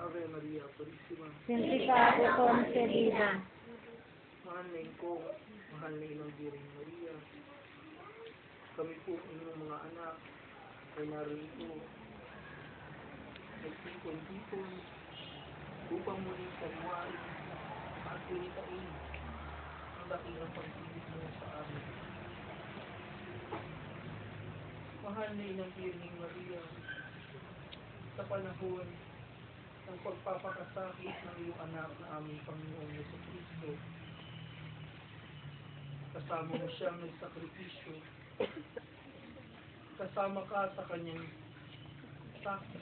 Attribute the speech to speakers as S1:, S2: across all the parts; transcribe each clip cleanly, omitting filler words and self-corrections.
S1: Ave Maria Purísima.
S2: Santificado concebida.
S1: Mahal na ko, mahal na Inang Biring Maria. Kami po inyong mga anak ay narito. Nagtipon-tipon upang muling pagwari at punitain ang dakilang pag-ibig mo sa amin. Mahal na Inang Biring Maria, sa panahon ng pagpapakasakit ng iyong anak na aming Panginoong Jesucristo, kasama mo siyang nagsakripisyo, kasama ka sa kanyang sakit,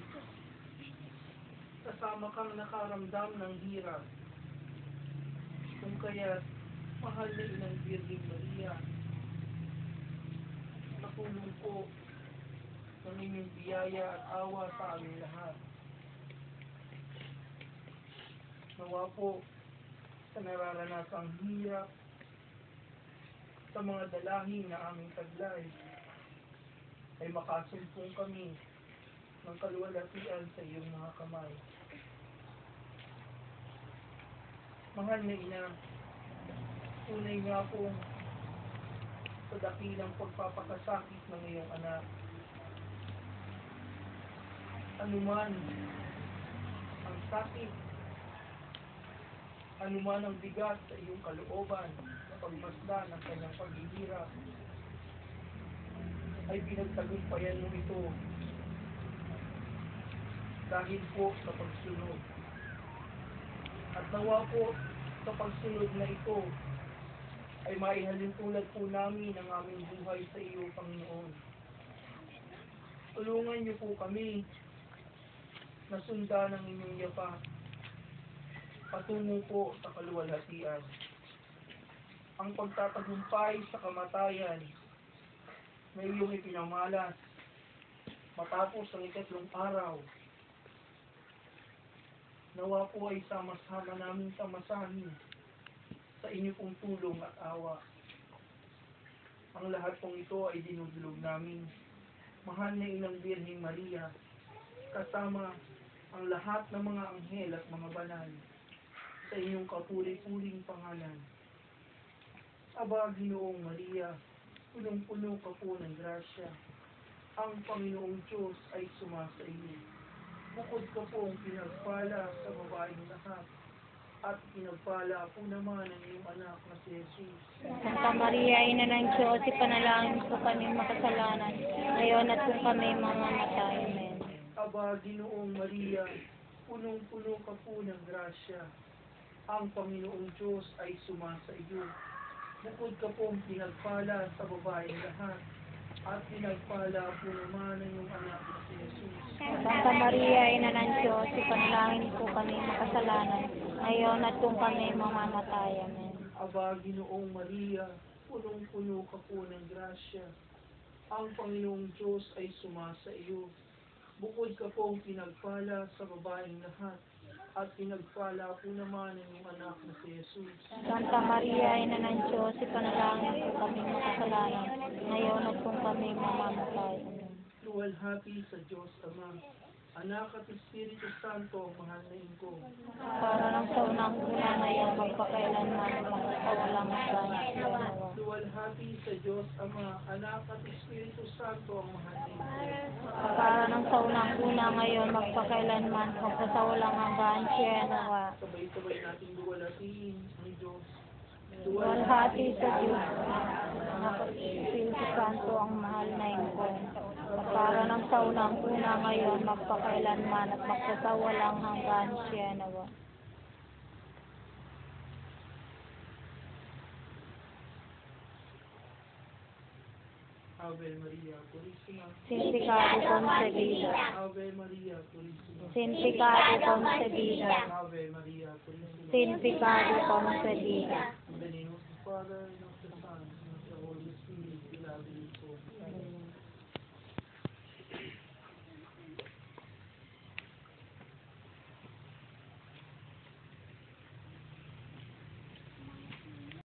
S1: kasama kang nakaramdam ng hirap. Kung kaya't, mahal na Inang Birging Maria, natulong po ng inyong biyaya at awa sa aming lahat. Nawa po sa nararanasang hirap, sa mga dalangin na aming taglay, ay makasumpong kami ng kaluwalhatian sa iyong mga kamay. Mahal na Ina, tunay nga pong sa dakilang pagpapakasakit ng iyong anak, anuman ang sakit, anuman ang bigat sa iyong kalooban sa pagmasdan ng kanyang paghihirap, ay pinagtagumpayan mo ito dahil po sa pagsunod. At nawa po sa pagsunod na ito ay maihalintulad po namin ang aming buhay sa iyo, Panginoon. Tulungan niyo po kami na sundan ang inyong yapak patungo po sa kaluwalhatian. Ang pagtatagumpay sa kamatayan na iyong ipinamalas matapos ang ikatlong araw, nawa po ay sama-sama namin tamasahin sa inyo pong tulong at awa. Ang lahat pong ito ay dinudulog namin, mahal na Inang Birheng Maria, kasama ang lahat ng mga anghel at mga banal, sa inyong kapuri-puring pangalan. Aba, Ginoong Maria, punong-puno ka po ng grasya. Ang Panginoong Diyos ay sumasa iyo. Bukod ka pong pinagpala sa babaeng lahat, at pinagpala po naman ang iyong anak na si Jesus.
S2: Santa Maria, Ina ng Diyos, ipanalangin po kami makasalanan, ngayon at kung kami mamamatay. Amen.
S1: Aba, Ginoong Maria, punong-puno ka po ng grasya. Ang Panginoong Diyos ay sumasa iyo. Bukod ka pong pinagpala sa babaeng lahat, at pinagpala po naman ang iyong anak na si Jesus.
S2: Santa Maria, Ina ng Diyos, ipanalangin po kami makasalanan, ngayon at kung kami mamamatay. Amen.
S1: Aba, Ginoong Maria, punong-puno ka po ng grasya. Ang Panginoong Diyos ay sumasa iyo. Bukod ka pong pinagpala sa babaeng lahat, at pinagpala po naman ang iyong anak na si Jesus.
S2: Santa Maria, Ina ng Diyos, ipanalangin po kami makasalanan, ngayon at kung kami mamamatay. Amen.
S1: Luwalhati sa Diyos Ama, Anak at Espiritu Santo, ang mahal na Ingkong.
S2: Para lang sa unang-una ngayon, magpakailanman, magpawalang hanggan. Amen.
S1: Luwalhati sa Diyos Ama, Anak at Espiritu Santo, ang mahal na Ingkong.
S2: Para lang sa unang-una ngayon, magpakailanman, magpasawalang hanggan. Amen.
S1: Sabay-sabay natin luwalhatiin ang Diyos.
S2: Luwalhati sa Diyos, Anak at Espiritu Santo, ang mahal na Ingkong. Para lang sa unang-una ngayon, magpakailanman at magpasawalang hanggan. Amen.
S1: Ave Maria Purísima.
S2: Santificado concebida.
S1: Ave Maria Purísima.
S2: Santificado concebida.
S1: Ave Maria Purísima.
S2: Santificado concebida.
S1: In the name of the Father, and of